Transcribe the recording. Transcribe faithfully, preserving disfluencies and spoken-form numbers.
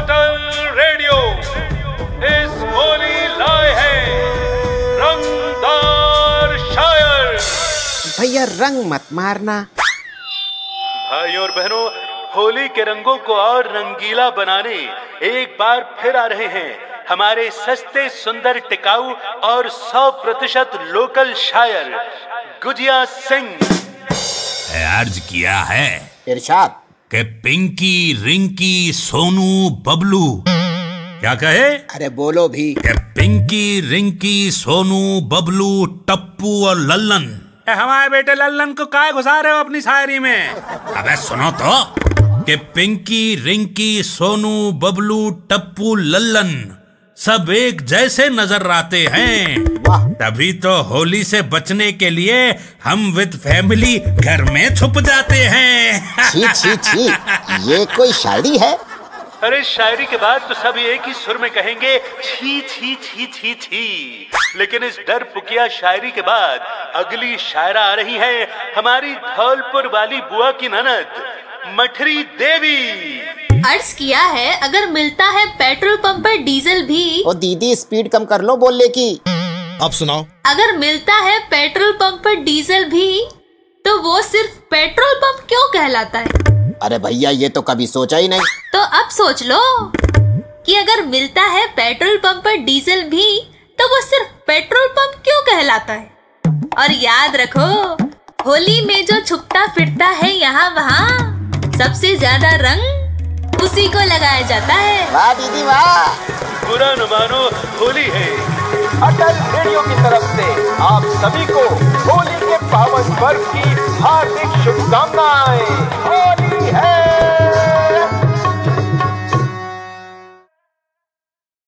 अटल radio इस होली लाए है रंगदार शायर। भैया रंग मत मारना। भाई और बहनों, होली के रंगों को और रंगीला बनाने एक बार फिर आ रहे हैं हमारे सस्ते, सुंदर, टिकाऊ और सौ प्रतिशत लोकल शायर गुजिया सिंह। अर्ज किया है इरशाद कि पिंकी, रिंकी, सोनू, बबलू। क्या कहे? अरे बोलो भी। कि पिंकी, रिंकी, सोनू, बबलू, टप्पू और लल्लन। हमारे बेटे लल्लन को काहे घुसा रहे हो अपनी शायरी में? अबे सुनो तो कि पिंकी, रिंकी, सोनू, बबलू, टप्पू, लल्लन सब एक जैसे नजर आते हैं। तभी तो होली से बचने के लिए हम विद फैमिली घर में छुप जाते हैं। छी छी छी, ये कोई शायरी है? अरे शायरी के बाद तो सब एक ही सुर में कहेंगे छी छी छी छी छी। लेकिन इस डर पुकिया शायरी के बाद अगली शायरा आ रही है हमारी धौलपुर वाली बुआ की ननद मठरी देवी। अर्ज किया है अगर मिलता है पेट्रोल पंप पर डीजल भी। ओ दीदी स्पीड कम कर लो बोलने की। अब सुनाओ। अगर मिलता है पेट्रोल पंप पर डीजल भी तो वो सिर्फ पेट्रोल पंप क्यों कहलाता है? अरे भैया ये तो कभी सोचा ही नहीं। तो अब सोच लो कि अगर मिलता है पेट्रोल पंप पर डीजल भी तो वो सिर्फ पेट्रोल पंप क्यों कहलाता है? और याद रखो, होली में जो छुपता फिरता है यहाँ वहाँ, सबसे ज्यादा रंग उसी को लगाया जाता है। वाह दीदी वाह। बुरा न मानो, होली है। अटल रेडियो की तरफ से आप सभी को होली के पावन पर्व की हार्दिक शुभकामनाएं।